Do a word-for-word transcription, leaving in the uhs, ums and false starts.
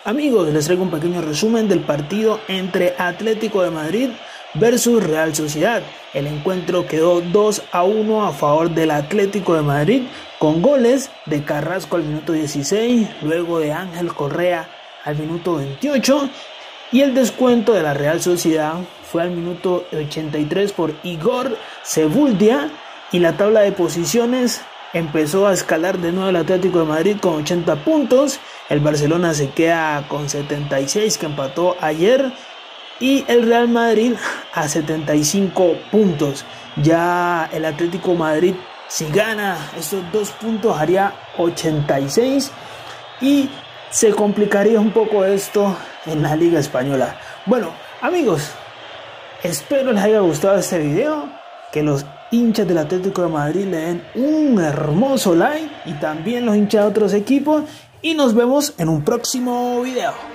Amigos, les traigo un pequeño resumen del partido entre Atlético de Madrid versus Real Sociedad. El encuentro quedó dos a uno a favor del Atlético de Madrid, con goles de Carrasco al minuto dieciséis, luego de Ángel Correa al minuto veintiocho, y el descuento de la Real Sociedad fue al minuto ochenta y tres por Igor Sebuldia, y la tabla de posiciones empezó a escalar de nuevo el Atlético de Madrid con ochenta puntos, el Barcelona se queda con setenta y seis, que empató ayer, y el Real Madrid a setenta y cinco puntos. Ya el Atlético de Madrid, si gana estos dos puntos, haría ochenta y seis, y se complicaría un poco esto en la Liga Española. Bueno, amigos, espero les haya gustado este video, que los hinchas del Atlético de Madrid le den un hermoso like, y también los hinchas de otros equipos, y nos vemos en un próximo video.